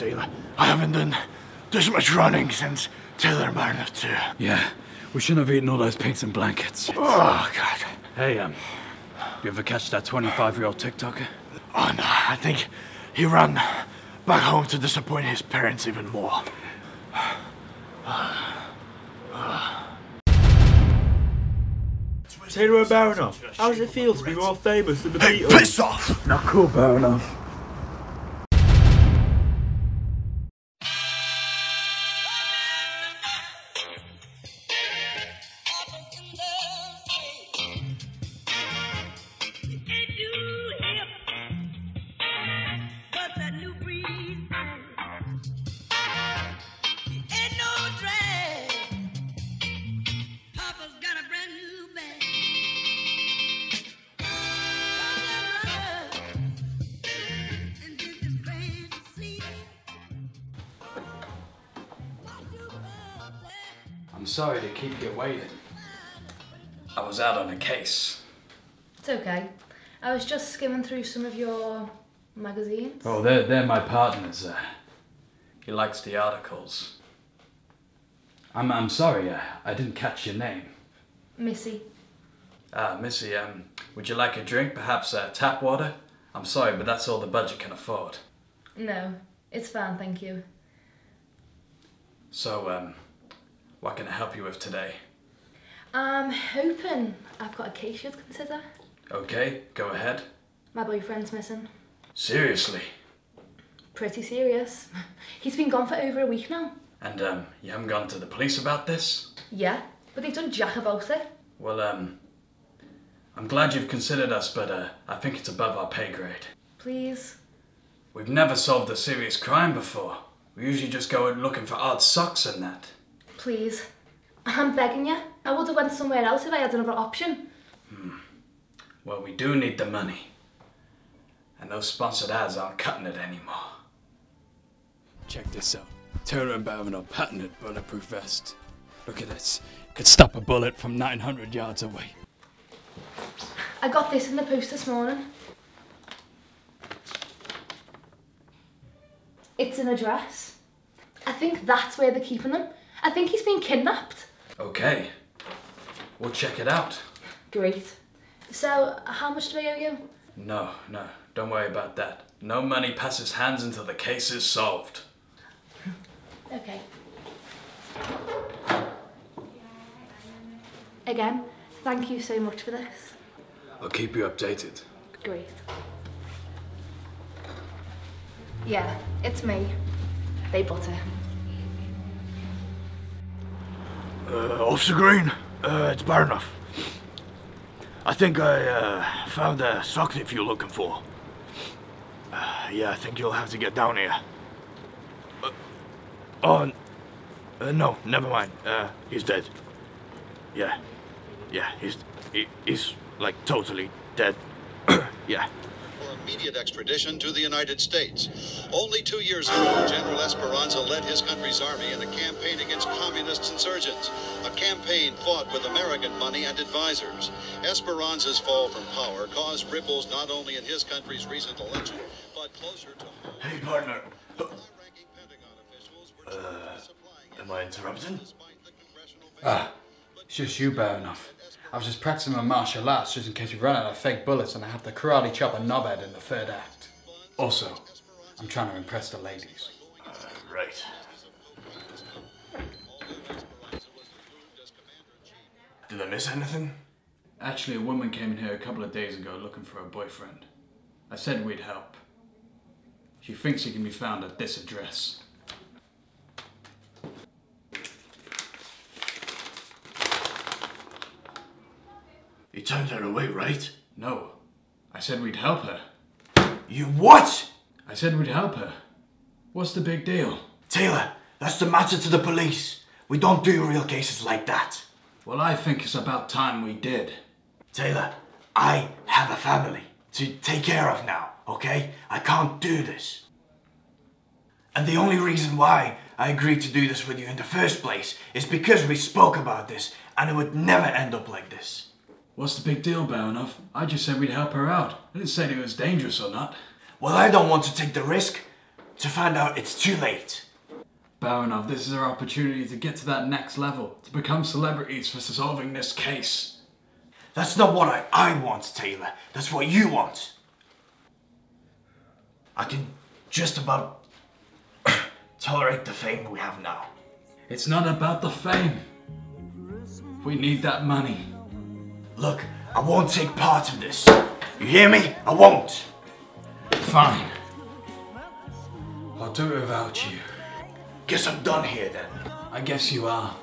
Taylor. I haven't done this much running since Taylor and Barinov too. Yeah, we shouldn't have eaten all those pigs and blankets. Oh, God. Hey, you ever catch that 25-year-old TikToker? Oh, no, I think he ran back home to disappoint his parents even more. Taylor and Barinov, how does it feel to be more famous than the Hey, Beatles? piss off! Not cool, Barinov. I'm sorry to keep you waiting. I was out on a case. It's okay. I was just skimming through some of your magazines. Oh, they're my partners. He likes the articles. I'm sorry, I didn't catch your name. Missy. Missy, would you like a drink? Perhaps tap water? I'm sorry, but that's all the budget can afford. No, it's fine, thank you. So, what can I help you with today? I'm hoping I've got a case you'd consider. Okay, go ahead. My boyfriend's missing. Seriously? Pretty serious. He's been gone for over a week now. And, you haven't gone to the police about this? Yeah, but they've done jack about it. Well, I'm glad you've considered us, but, I think it's above our pay grade. Please? We've never solved a serious crime before. We usually just go out looking for odd socks and that. Please. I'm begging you. I would have went somewhere else if I had another option. Well, we do need the money. And those sponsored ads aren't cutting it anymore. Check this out. Taylor and Barinov patented bulletproof vest. Look at this. Could stop a bullet from 900 yards away. I got this in the post this morning. It's an address. I think that's where they're keeping him. I think he's been kidnapped. Okay. We'll check it out. Great. So, how much do I owe you? No, don't worry about that. No money passes hands until the case is solved. Okay. Again, thank you so much for this. I'll keep you updated. Great. Yeah, it's me. They Butter. Officer Green, it's Barinov. I think I found a sock thief you're looking for. Yeah, I think you'll have to get down here. No, never mind. He's dead. Yeah, he's like totally dead. Yeah. For immediate extradition to the United States. Only 2 years ago, General Esperanza led his country's army in a campaign against communist insurgents, a campaign fought with American money and advisors. Esperanza's fall from power caused ripples not only in his country's recent election, but closer to home. Hey, partner. High-ranking Pentagon officials were supplying Am I interrupting? It's just you, Barinov. I was just practicing my martial arts just in case we run out of fake bullets and I have to karate chop a knobhead in the third act. Also, I'm trying to impress the ladies. Right. Did I miss anything? Actually, a woman came in here a couple of days ago looking for a boyfriend. I said we'd help. She thinks he can be found at this address. You turned her away, right? No. I said we'd help her. You what? I said we'd help her. What's the big deal? Taylor, that's the matter to the police. We don't do real cases like that. Well, I think it's about time we did. Taylor, I have a family to take care of now, okay? I can't do this. And the only reason why I agreed to do this with you in the first place is because we spoke about this and it would never end up like this. What's the big deal, Barinov? I just said we'd help her out. I didn't say it was dangerous or not. Well, I don't want to take the risk, to find out it's too late. Barinov, this is our opportunity to get to that next level, to become celebrities for solving this case. That's not what I want, Taylor. That's what you want. I can just about tolerate the fame we have now. It's not about the fame. We need that money. Look, I won't take part in this. You hear me? I won't. Fine. I'll do it without you. Guess I'm done here then. I guess you are.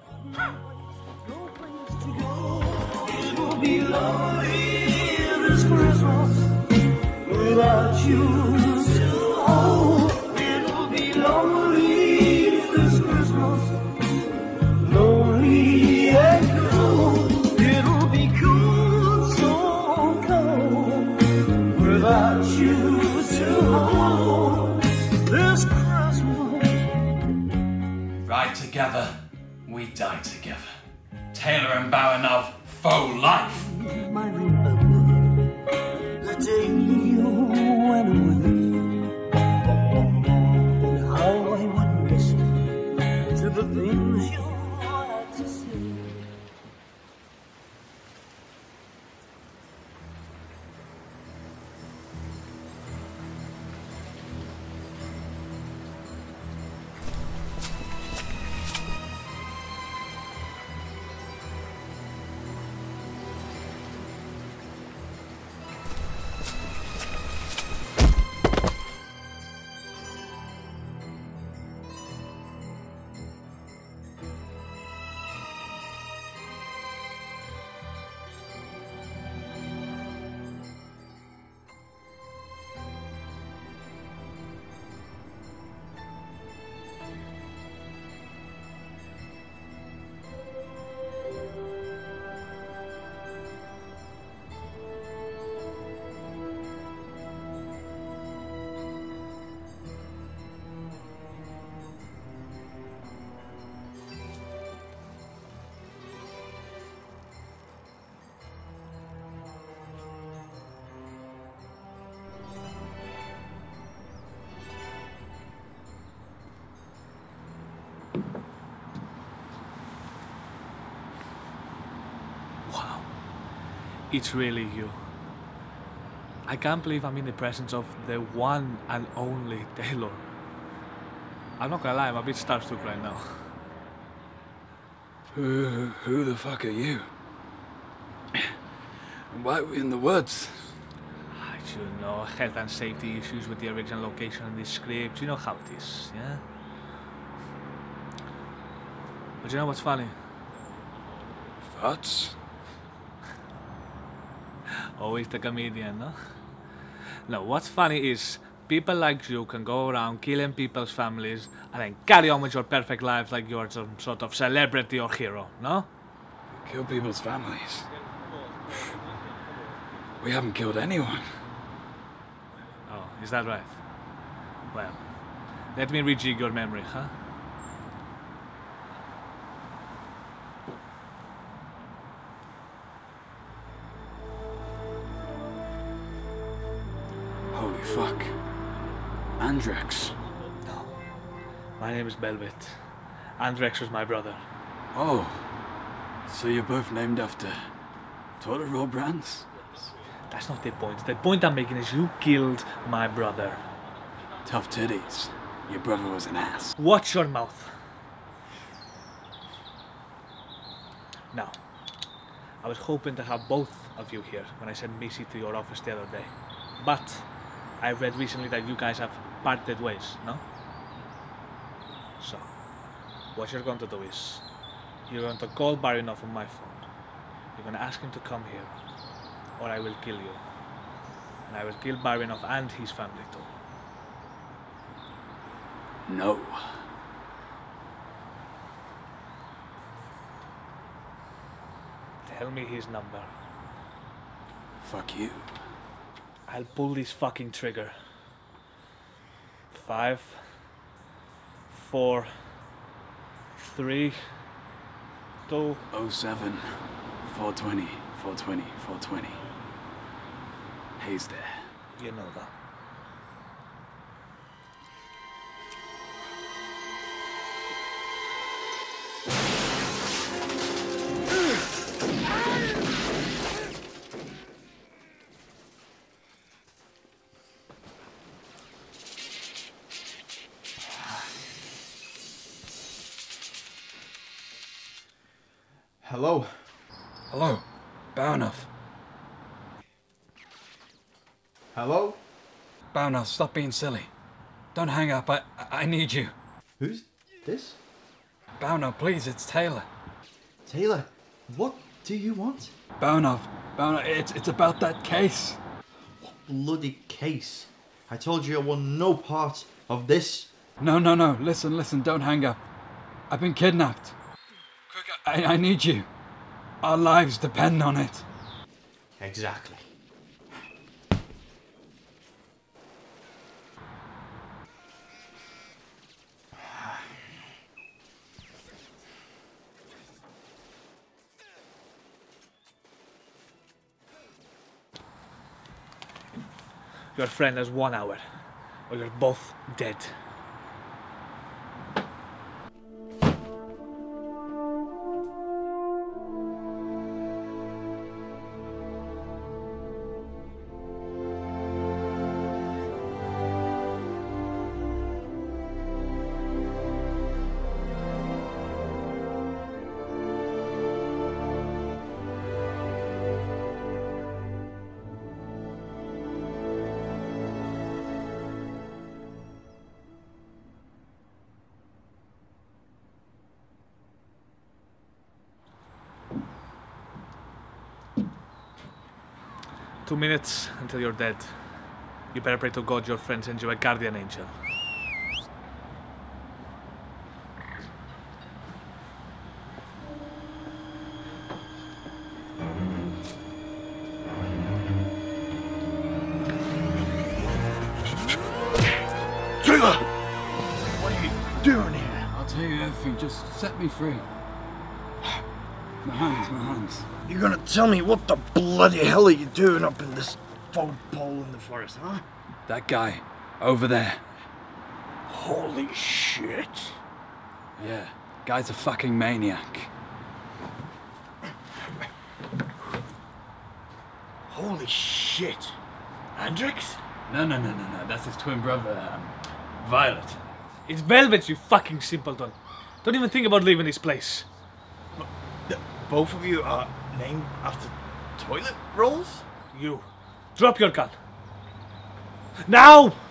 It'll be lonely this Christmas without you to hold. It'll be lonely this Christmas, lonely and cold. It'll be cold, so cold without you to hold this Christmas. Ride together, we die together. Taylor and Barinov, faux life. I remember the day you went away, and how I would listen to the things you had to say. Wow, it's really you. I can't believe I'm in the presence of the one and only Taylor. I'm not gonna lie, I'm a bit starstruck right now. Who the fuck are you? And why are we in the woods? I should know, health and safety issues with the original location and the script. You know how it is, yeah? But you know what's funny? Thoughts? Always the comedian, no? No, what's funny is people like you can go around killing people's families and then carry on with your perfect lives like you're some sort of celebrity or hero, no? Kill people's families. We haven't killed anyone. Oh, is that right? Well, let me rejig your memory, huh? Holy fuck. Andrex. No. My name is Belvit. Andrex was my brother. Oh. So you're both named after toilet roll brands? That's not the point. The point I'm making is you killed my brother. Tough titties. Your brother was an ass. Watch your mouth. Now, I was hoping to have both of you here when I sent Missy to your office the other day. But I read recently that you guys have parted ways, no? So, what you're going to do is, you're going to call Barinov on my phone. You're going to ask him to come here, or I will kill you. And I will kill Barinov and his family too. No. Tell me his number. Fuck you. I'll pull this fucking trigger. 5, 4, 3, 2. 07 420 420 420. Hayes there. You know that. Hello? Hello, Barinov. Hello? Barinov, stop being silly. Don't hang up, I need you. Who's this? Barinov, please, it's Taylor. Taylor, what do you want? Barinov, it's about that case. What bloody case? I told you I want no part of this. No, listen, don't hang up. I've been kidnapped. Quick, I need you. Our lives depend on it. Exactly. Your friend has 1 hour, or you're both dead. Two minutes until you're dead. You better pray to God your friend sends you a guardian angel. Taylor! What are you doing here? I'll tell you everything, just set me free. My hands. You're gonna tell me what the bloody hell are you doing up in this fog pole in the forest, huh? That guy, over there. Holy shit. Yeah, guy's a fucking maniac. Holy shit. Hendrix? No, that's his twin brother, Violet. It's Velvet, you fucking simpleton. Don't even think about leaving this place. Both of you are named after toilet rolls? You. Drop your gun. Now!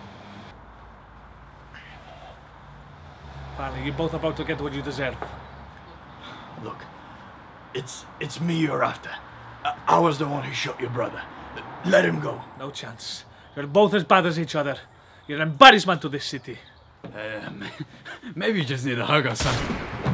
Finally, you're both about to get what you deserve. Look, it's me you're after. I was the one who shot your brother. Let him go. No chance. You're both as bad as each other. You're an embarrassment to this city. Maybe you just need a hug or something.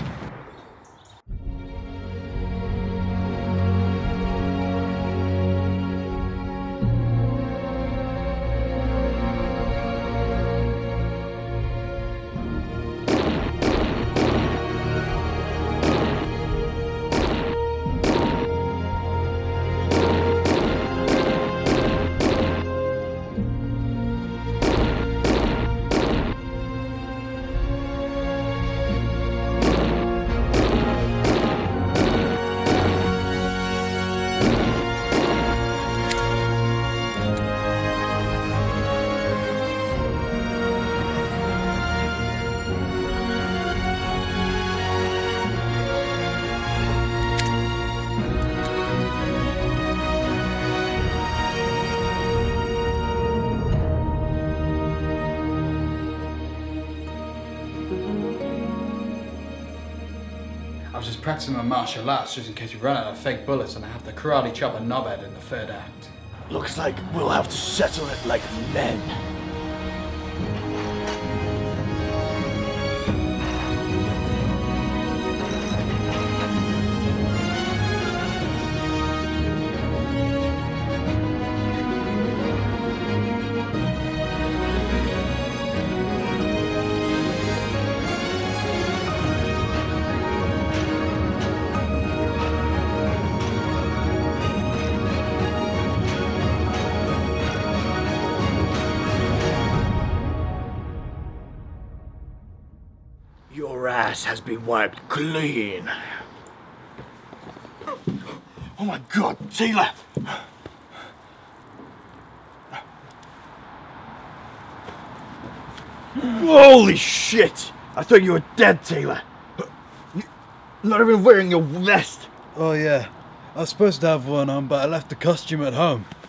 I was just practicing my martial arts just in case we run out of fake bullets and I have to karate chop a knobhead in the third act. Looks like we'll have to settle it like men. Your ass has been wiped clean. Oh my god, Taylor! Holy shit! I thought you were dead, Taylor. You're not even wearing your vest. Oh yeah, I was supposed to have one on, but I left the costume at home.